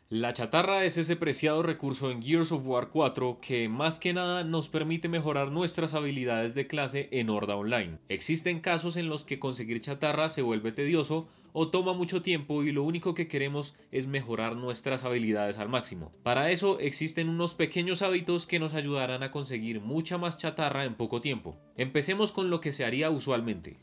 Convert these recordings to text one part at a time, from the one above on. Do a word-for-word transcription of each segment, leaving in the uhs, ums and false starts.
La chatarra es ese preciado recurso en Gears of War cuatro que más que nada nos permite mejorar nuestras habilidades de clase en Horda Online. Existen casos en los que conseguir chatarra se vuelve tedioso o toma mucho tiempo y lo único que queremos es mejorar nuestras habilidades al máximo. Para eso existen unos pequeños hábitos que nos ayudarán a conseguir mucha más chatarra en poco tiempo. Empecemos con lo que se haría usualmente.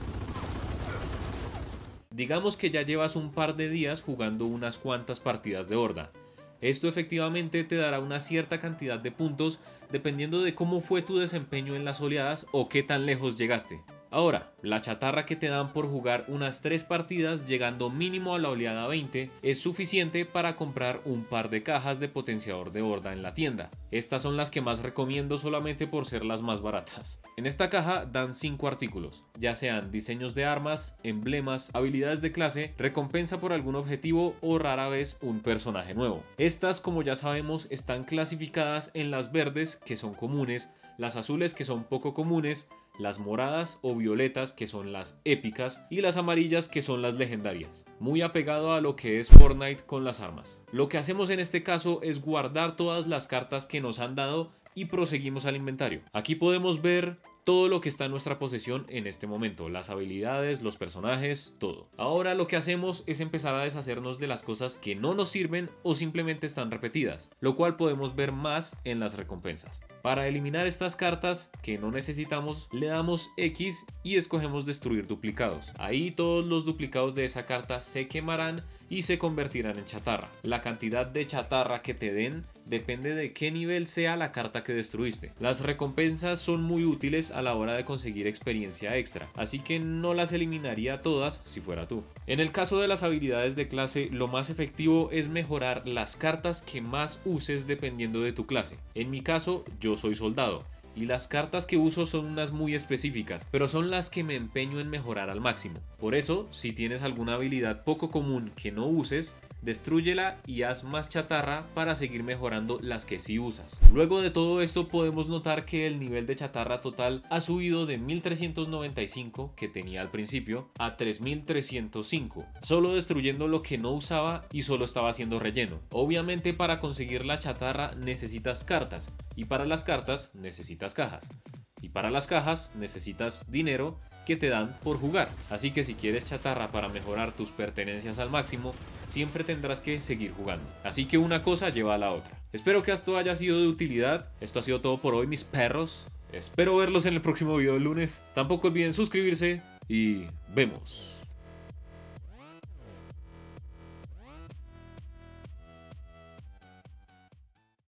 Digamos que ya llevas un par de días jugando unas cuantas partidas de Horda. Esto efectivamente te dará una cierta cantidad de puntos dependiendo de cómo fue tu desempeño en las oleadas o qué tan lejos llegaste. Ahora, la chatarra que te dan por jugar unas tres partidas llegando mínimo a la oleada veinte es suficiente para comprar un par de cajas de potenciador de horda en la tienda. Estas son las que más recomiendo solamente por ser las más baratas. En esta caja dan cinco artículos, ya sean diseños de armas, emblemas, habilidades de clase, recompensa por algún objetivo o rara vez un personaje nuevo. Estas, como ya sabemos, están clasificadas en las verdes, que son comunes, las azules, que son poco comunes, las moradas o violetas, que son las épicas, y las amarillas, que son las legendarias, muy apegado a lo que es Fortnite con las armas. Lo que hacemos en este caso es guardar todas las cartas que nos han dado y proseguimos al inventario. Aquí podemos ver todo lo que está en nuestra posesión en este momento, las habilidades, los personajes, todo. Ahora lo que hacemos es empezar a deshacernos de las cosas que no nos sirven o simplemente están repetidas, lo cual podemos ver más en las recompensas. Para eliminar estas cartas que no necesitamos, le damos X y escogemos destruir duplicados. Ahí todos los duplicados de esa carta se quemarán y se convertirán en chatarra. La cantidad de chatarra que te den depende de qué nivel sea la carta que destruiste. Las recompensas son muy útiles a la hora de conseguir experiencia extra, así que no las eliminaría todas si fuera tú. En el caso de las habilidades de clase, lo más efectivo es mejorar las cartas que más uses dependiendo de tu clase. En mi caso, yo soy soldado, y las cartas que uso son unas muy específicas, pero son las que me empeño en mejorar al máximo. Por eso, si tienes alguna habilidad poco común que no uses, destrúyela y haz más chatarra para seguir mejorando las que sí usas. Luego de todo esto podemos notar que el nivel de chatarra total ha subido de mil trescientos noventa y cinco que tenía al principio a tres mil trescientos cinco, solo destruyendo lo que no usaba y solo estaba haciendo relleno. Obviamente para conseguir la chatarra necesitas cartas y para las cartas necesitas cajas. Y para las cajas necesitas dinero que te dan por jugar. Así que si quieres chatarra para mejorar tus pertenencias al máximo, siempre tendrás que seguir jugando. Así que una cosa lleva a la otra. Espero que esto haya sido de utilidad. Esto ha sido todo por hoy, mis perros. Espero verlos en el próximo video del lunes. Tampoco olviden suscribirse y vemos.